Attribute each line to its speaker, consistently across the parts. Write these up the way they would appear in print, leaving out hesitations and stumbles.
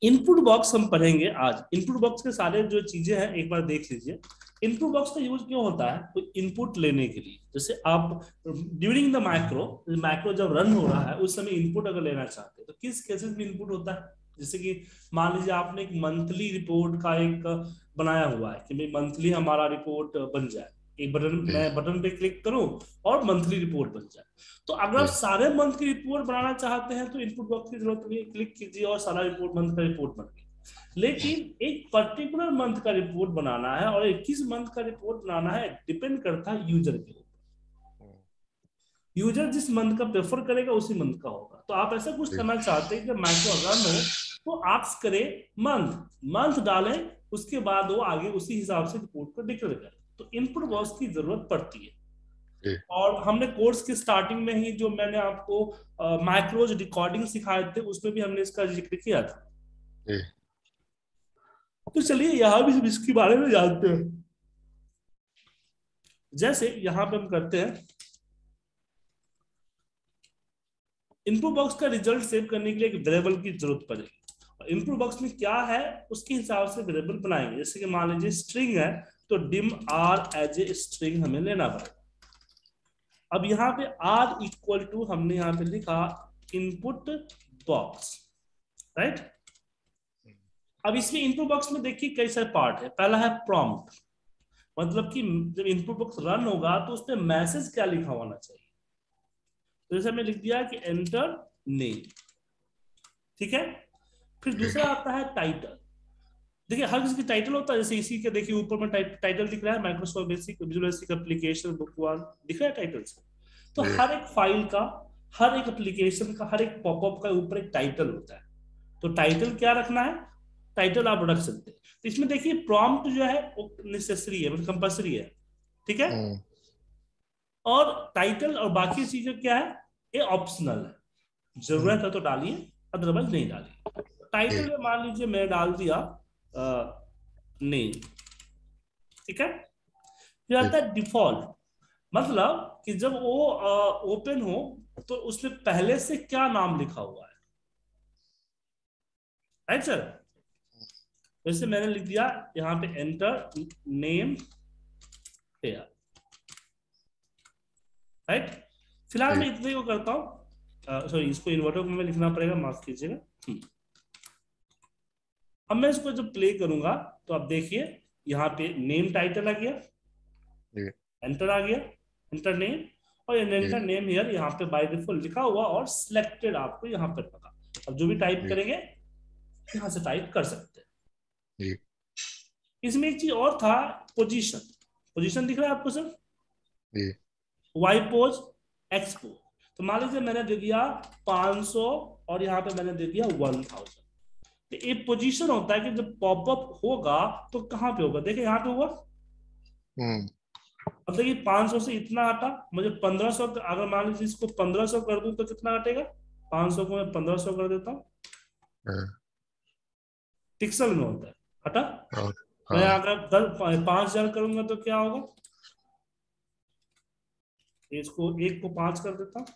Speaker 1: Input box हम पढ़ेंगे आज। इनपुट बॉक्स के सारे जो चीजें हैं एक बार देख लीजिए। इनपुट बॉक्स का यूज क्यों होता है? तो इनपुट लेने के लिए, जैसे आप ड्यूरिंग द मैक्रो, मैक्रो जब रन हो रहा है उस समय इनपुट अगर लेना चाहते हैं तो किस केसेस में इनपुट होता है? जैसे कि मान लीजिए आपने एक मंथली रिपोर्ट का एक बनाया हुआ है कि भाई मंथली हमारा रिपोर्ट बन जाए, एक बटन,
Speaker 2: जी,
Speaker 1: मैं बटन पे क्लिक करूं और मंथली रिपोर्ट बन जाए। तो अगर आप
Speaker 2: जी,
Speaker 1: सारे मंथ की रिपोर्ट बनाना चाहते हैं तो इनपुट बॉक्स की जरूरत नहीं है, क्लिक कीजिए और सारा रिपोर्ट, मंथ का रिपोर्ट बन गया। लेकिन एक पर्टिकुलर मंथ का रिपोर्ट बनाना है और 21 मंथ का रिपोर्ट बनाना है, डिपेंड करता है यूजर के ऊपर। यूजर जिस मंथ का प्रेफर करेगा उसी मंथ का होगा। तो आप ऐसा कुछ
Speaker 2: जी,
Speaker 1: करना चाहते हैं कि माइक्रो रन हो तो आप करें मंथ, मंथ डालें, उसके बाद वो आगे उसी हिसाब से रिपोर्ट को डिक्लेयर करें। तो इनपुट बॉक्स की जरूरत पड़ती है।
Speaker 2: जी,
Speaker 1: और हमने कोर्स की स्टार्टिंग में ही जो मैंने आपको माइक्रोज रिकॉर्डिंग सिखाए थे उसमें भी हमने इसका जिक्र किया था।
Speaker 2: जी,
Speaker 1: तो चलिए यहाँ भी हम इसके बारे में जानते हैं। जैसे यहाँ पे हम करते हैं, इनपुट बॉक्स का रिजल्ट सेव करने के लिए एक वेरिएबल की जरूरत पड़ेगी। इनपुट बॉक्स में क्या है उसके हिसाब से वेरिएबल बनाएंगे। जैसे कि मान लीजिए स्ट्रिंग है तो dim R as a string हमें लेना पड़ेगा। अब यहाँ पे आर इक्वल टू हमने यहाँ पे लिखा इनपुट बॉक्स, राइट। अब इसमें इनपुट बॉक्स में देखिए कई सारे पार्ट है। पहला है प्रॉम्प्ट, मतलब कि जब इनपुट बॉक्स रन होगा तो उसमें मैसेज क्या लिखा होना चाहिए। तो जैसे हमने लिख दिया कि एंटर नेम, ठीक है। फिर
Speaker 2: जी,
Speaker 1: दूसरा आता है टाइटल। देखिए हर किसी की टाइटल होता है, जैसे इसी के देखिए ऊपर में टाइटल दिख रहा है, Microsoft basic visual basic application book one दिख रहा है टाइटल से। तो
Speaker 2: जी,
Speaker 1: हर एक फाइल का, हर एक एप्लीकेशन का, हर एक पॉपअप का ऊपर एक टाइटल होता है। तो टाइटल क्या रखना है, टाइटल आप रख सकते हैं। तो इसमें देखिए प्रॉम्प्ट जो है वो नेसेसरी है, मतलब कंपल्सरी है, ठीक है। और टाइटल और बाकी चीजें क्या है, ये ऑप्शनल है। जरूरत है तो डालिए, अदरवाइज नहीं डालिए। टाइटल
Speaker 2: जी,
Speaker 1: में मान लीजिए मैं डाल दिया नेम, ठीक है। फिर
Speaker 2: जी,
Speaker 1: आता है डिफॉल्ट, मतलब कि जब वो ओपन हो तो उसमें पहले से क्या नाम लिखा हुआ है, राइट सर। जैसे मैंने लिख दिया यहाँ पे एंटर नेम हेयर, राइट। फिलहाल
Speaker 2: जी,
Speaker 1: मैं इतने को करता हूँ, सॉरी इसको इन्वर्टर में लिखना पड़ेगा, माफ कीजिएगा। अब मैं इसको जब प्ले करूंगा तो आप देखिए यहाँ पे नेम टाइटल आ गया,
Speaker 2: जी,
Speaker 1: एंटर आ गया, एंटर नेम, और एंटर नेम हियर यहाँ पे बाय डिफॉल्ट लिखा हुआ और सिलेक्टेड आपको यहाँ पे लगा। अब जो भी टाइप
Speaker 2: जी,
Speaker 1: करेंगे यहाँ से टाइप कर सकते हैं।
Speaker 2: जी,
Speaker 1: इसमें एक चीज और था, पोजीशन। पोजीशन दिख रहा है आपको sir,
Speaker 2: ji,
Speaker 1: Y pos, X pos. तो मान लीजिए मैंने दे दिया 500 और यहाँ पे मैंने दे दिया 1000। तो एक पोजीशन होता है कि जब पॉपअप होगा तो कहाँ पे होगा, देखिए यहाँ पे होगा। अब देखिए 500 से इतना हटा, मुझे 1500, अगर मान लीजिए इसको 1500 कर दूं तो कितना हटेगा, 500 को मैं 1500 कर देता हूँ, पिक्सल में होता है, हटा।
Speaker 2: हाँ,
Speaker 1: मैं
Speaker 2: हाँ,
Speaker 1: अगर 5000 करूंगा तो क्या होगा, इसको एक को 5 कर देता हूँ,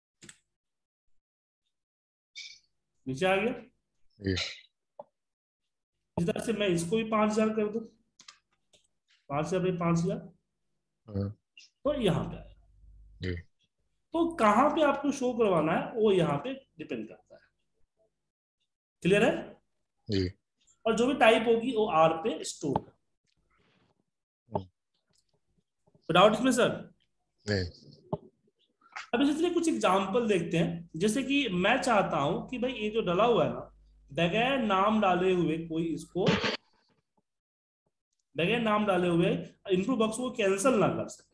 Speaker 1: नीचे आ गया।
Speaker 2: जी,
Speaker 1: इस तरह से मैं इसको भी 5000 कर दूं, 5000 by 5000,
Speaker 2: हाँ,
Speaker 1: तो यहाँ पे आया।
Speaker 2: जी,
Speaker 1: तो कहाँ पे आपको शो करवाना है वो यहाँ पे डिपेंड करता है। क्लियर है।
Speaker 2: जी,
Speaker 1: और जो भी टाइप होगी वो आर पे स्टोर कर। डाउट इसमें सर?
Speaker 2: जी,
Speaker 1: अब इसलिए कुछ एग्जांपल देखते हैं। जैसे कि मैं चाहता हूं कि भाई ये जो डला हुआ है ना, बगैर नाम डाले हुए कोई इसको, बगैर नाम डाले हुए इनपुट बॉक्स को कैंसिल ना कर सके,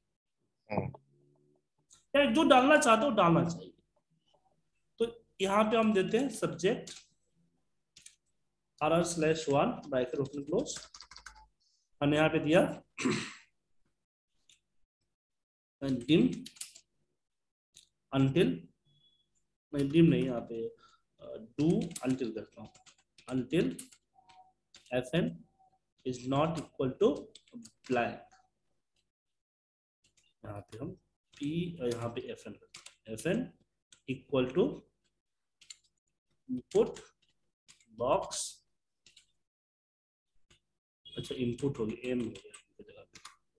Speaker 1: या जो डालना चाहते हो डालना चाहिए। तो यहाँ पे हम देते हैं subject RR/1 bracket open close, हमने यहाँ पे दिया डिम अनटिल, नहीं डिम नहीं, यहाँ पे डू अनटिल करता हूँ, until FN is not equal to blank. यहाँ पे हम पी, यहाँ पे FN करते हैं, FN equal to input box, अच्छा इनपुट हो गया, एम हो गया जगह पे,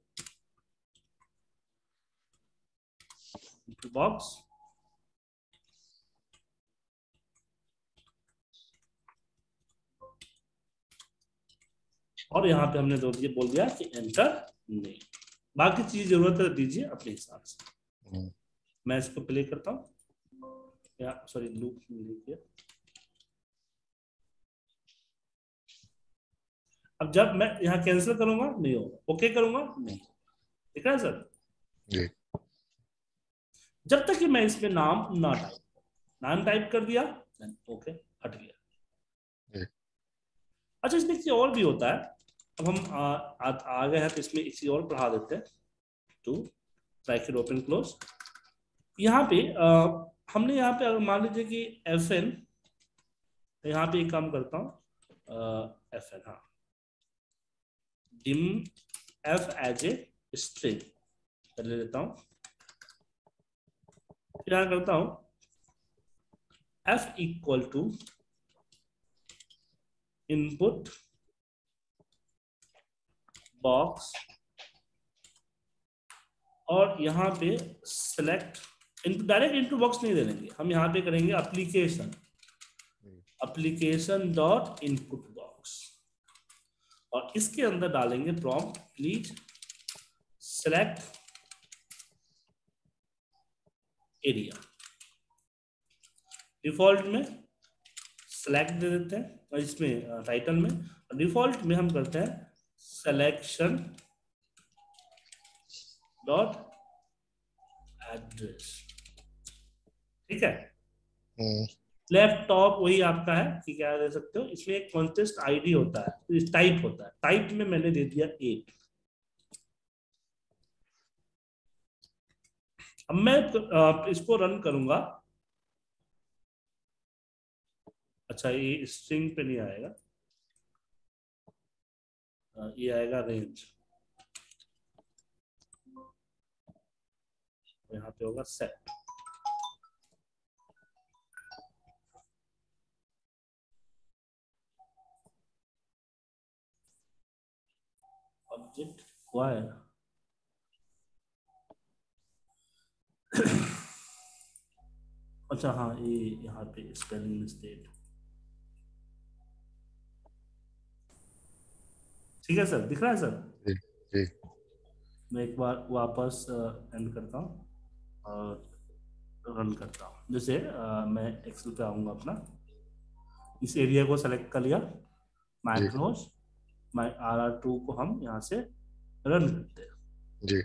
Speaker 1: इनपुट बॉक्स और यहाँ पे हमने बोल दिया कि एंटर नहीं। बाकी चीज जरूरत है दीजिए अपने हिसाब से। मैं इसको प्ले करता हूँ, या सॉरी लूप लीजिए। अब जब मैं यहाँ कैंसिल करूंगा नहीं होगा, ओके करूंगा नहीं, ठीक है सर।
Speaker 2: जी
Speaker 1: जब तक कि मैं इसमें नाम टाइप कर दिया, ओके हट गया।
Speaker 2: जी
Speaker 1: अच्छा इसमें किसी और भी होता है, अब हम आ गए हैं तो इसमें किसी और पढ़ा देते हैं। टू ब्रैकेट ओपन क्लोज, यहाँ पे हमने यहाँ पे अगर मान लीजिए कि एफ एन, यहाँ पे एक काम करता हूँ एफ एन, हाँ dim F as a string कर लेता हूँ, फिर यहाँ करता हूँ F equal to input box और यहाँ पे सेलेक्ट, डायरेक्ट इनपुट बॉक्स नहीं दे देंगे हम, यहाँ पे करेंगे एप्लीकेशन डॉट इनपुट बॉक्स और इसके अंदर डालेंगे prompt please select area. Default में सेलेक्ट दे देते हैं और इसमें टाइटल में, डिफॉल्ट में हम करते हैं सिलेक्शन डॉट एड्रेस, ठीक है। लेफ्ट टॉप वही आपका है कि क्या दे सकते हो, इसमें एक कॉन्टेस्ट आईडी होता है, टाइप होता है, टाइप में मैंने दे दिया 8। अब मैं इसको रन करूंगा, अच्छा ये स्ट्रिंग पे नहीं आएगा, ये आएगा रेंज, यहाँ पे होगा सेट। ऑब्जेक्ट हुआ है अच्छा हाँ ये यहाँ पे स्पेलिंग मिस्टेक, ठीक है सर, दिख रहा है सर।
Speaker 2: जी जी
Speaker 1: मैं एक बार वापस एंड करता हूँ और रन करता हूँ। जैसे मैं एक्सेल पे आऊँगा अपना, इस एरिया को सेलेक्ट कर लिया,
Speaker 2: जी
Speaker 1: मैक्रोस माई RR2 को हम यहाँ से रन करते हैं।
Speaker 2: जी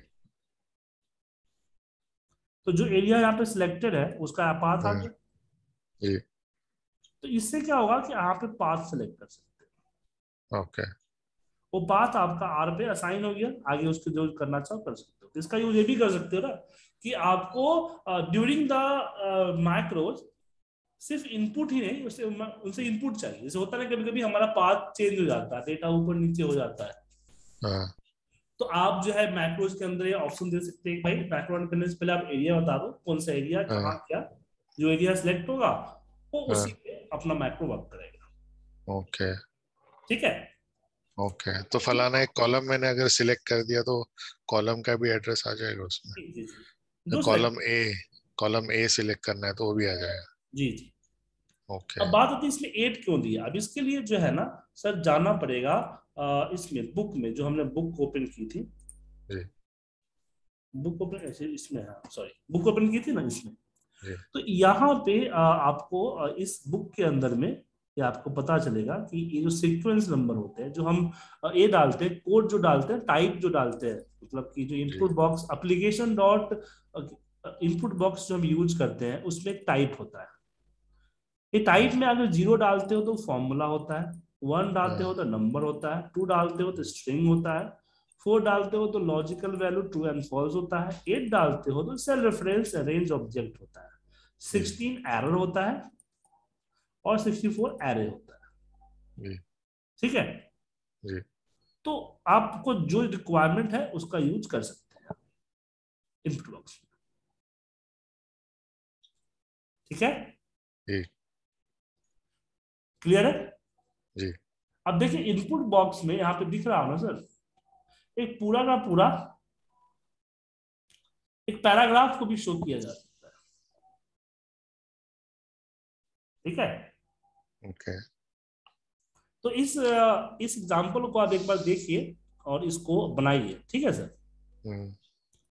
Speaker 1: तो जो एरिया यहाँ पे सिलेक्टेड है उसका पाथ आ गया,
Speaker 2: जी
Speaker 1: तो इससे क्या होगा कि यहाँ पे पाथ सेलेक्ट कर सकते हैं,
Speaker 2: ओके
Speaker 1: वो पाथ आपका आर पे असाइन हो गया, आगे उसको जो करना चाहो कर सकते हो। तो इसका यूज ये भी कर सकते हो ना कि आपको ड्यूरिंग द मैक्रोज सिर्फ इनपुट ही नहीं, उससे उनसे इनपुट चाहिए। जैसे होता है ना कभी कभी हमारा पाथ चेंज हो जाता है, डेटा ऊपर नीचे हो जाता है,
Speaker 2: हाँ
Speaker 1: तो आप जो है मैक्रोज के अंदर ये ऑप्शन दे सकते हैं, भाई मैक्रो रन करने से पहले आप एरिया बता दो, कौन सा एरिया कहाँ
Speaker 2: हाँ
Speaker 1: क्या, जो एरिया सिलेक्ट होगा वो
Speaker 2: हाँ
Speaker 1: उसी पे अपना मैक्रो वर्क करेगा,
Speaker 2: ओके
Speaker 1: ठीक है।
Speaker 2: ओके तो फलाना एक कॉलम मैंने अगर सिलेक्ट कर दिया तो कॉलम का भी एड्रेस आ जाएगा
Speaker 1: जी
Speaker 2: उसमें।
Speaker 1: जी जी, दूसरा
Speaker 2: कॉलम ए सिलेक्ट करना है तो वो भी आ जाएगा।
Speaker 1: जी जी।
Speaker 2: ओके
Speaker 1: अब बात होती है इसमें 8 क्यों दिया, अब इसके लिए जो है ना सर जाना पड़ेगा इसमें बुक में, जो हमने बुक ओपन की थी,
Speaker 2: जी
Speaker 1: बुक ओपन ऐसे इसमें, हाँ सॉरी बुक ओपन की थी ना इसमें,
Speaker 2: जी
Speaker 1: तो यहाँ पे आपको इस बुक के अंदर में ये आपको पता चलेगा कि ये जो सीक्वेंस नंबर होते हैं जो हम ये डालते हैं, कोड जो डालते हैं, टाइप जो डालते हैं, मतलब कि जो
Speaker 2: जी
Speaker 1: input box application dot input box जो हम यूज करते हैं उसमें एक टाइप होता है। ये टाइप में अगर 0 डालते हो तो फॉर्मूला होता है, 1 डालते हो
Speaker 2: हाँ
Speaker 1: तो नंबर होता है, 2 डालते हो तो स्ट्रिंग होता है, 4 डालते हो तो logical value true and false होता है, 8 डालते हो तो सेल रेफरेंस रेंज ऑब्जेक्ट होता है,
Speaker 2: जी
Speaker 1: 16 एरर होता है और 64 एरे होता है,
Speaker 2: जी
Speaker 1: ठीक है।
Speaker 2: जी
Speaker 1: तो आपको जो रिक्वायरमेंट है उसका यूज कर सकते हैं इनपुट बॉक्स में, ठीक है,
Speaker 2: जी
Speaker 1: क्लियर है।
Speaker 2: जी।
Speaker 1: अब देखिए इनपुट बॉक्स में यहाँ पे दिख रहा हो ना सर, एक पूरा का पूरा एक पैराग्राफ को भी शो किया जा सकता है। ठीक है,
Speaker 2: ओके।
Speaker 1: तो इस एग्जांपल को आप एक बार देखिए और इसको बनाइए। ठीक है सर।